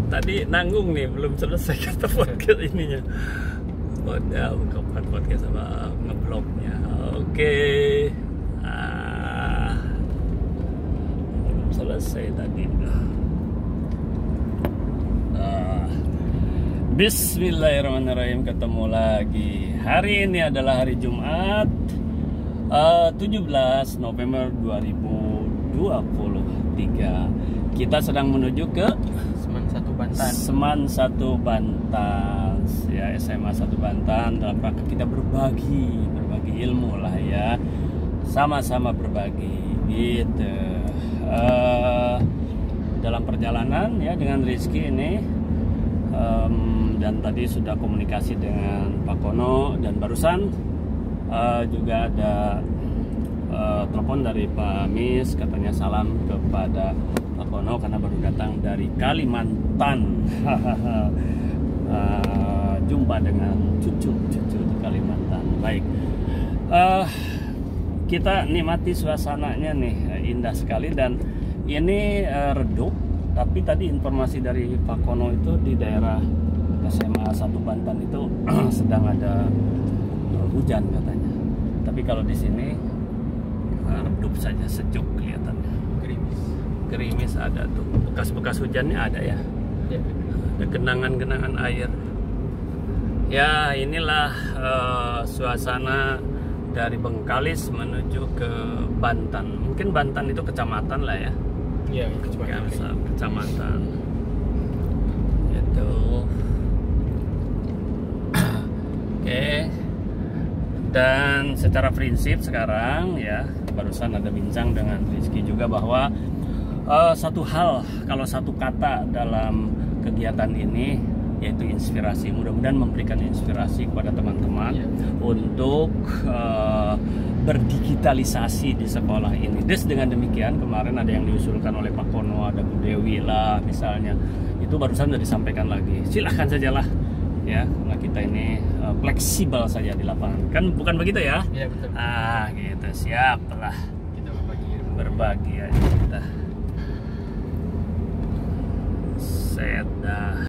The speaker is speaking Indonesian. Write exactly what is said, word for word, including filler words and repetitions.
tadi nanggung nih, belum selesai kata podcast ininya. Udah buka podcast sama ngeblognya. Oke. Ah, belum selesai tadi. Ah. Bismillahirrahmanirrahim, ketemu lagi. Hari ini adalah hari Jumat, uh, tujuh belas November dua ribu dua puluh tiga. Kita sedang menuju ke Seman satu Bantan. Seman satu Bantan, ya S M A satu Bantan, dalam rangka kita berbagi, berbagi ilmu lah ya, sama-sama berbagi gitu. Uh, dalam perjalanan ya dengan Rizky ini, um, dan tadi sudah komunikasi dengan Pak Kono, dan barusan uh, juga ada uh, telepon dari Pak Mis, katanya salam kepada Pak Kono karena baru datang dari Kalimantan. uh, jumpa dengan cucu-cucu di Kalimantan. Baik, uh, kita nikmati suasananya nih, indah sekali, dan ini uh, redup. Tapi tadi informasi dari Pak Kono itu di daerah S M A satu Bantan itu sedang ada uh, hujan katanya. Tapi kalau di sini uh, redup saja, sejuk kelihatannya. Gerimis. Gerimis ada tuh, bekas-bekas hujannya ada ya. Ya. Ada genangan-genangan air. Ya, inilah uh, suasana dari Bengkalis menuju ke Bantan. Mungkin Bantan itu kecamatan lah ya. Iya, kecamatan. Kecamatan. Kecamatan. Itu. Oke. Dan secara prinsip sekarang ya, barusan ada bincang dengan Rizky juga bahwa uh, satu hal, kalau satu kata dalam kegiatan ini yaitu inspirasi. Mudah-mudahan memberikan inspirasi kepada teman-teman ya, untuk uh, berdigitalisasi di sekolah ini. Des dengan demikian, kemarin ada yang diusulkan oleh Pak Kono, ada Bu Dewi lah misalnya, itu barusan sudah disampaikan lagi. Silahkan sajalah ya, karena kita ini uh, fleksibel saja di lapangan. Kan bukan begitu ya? Iya, betul. Ah gitu, siap lah. Kita berbagi. Berbagi aja kita. Set dah.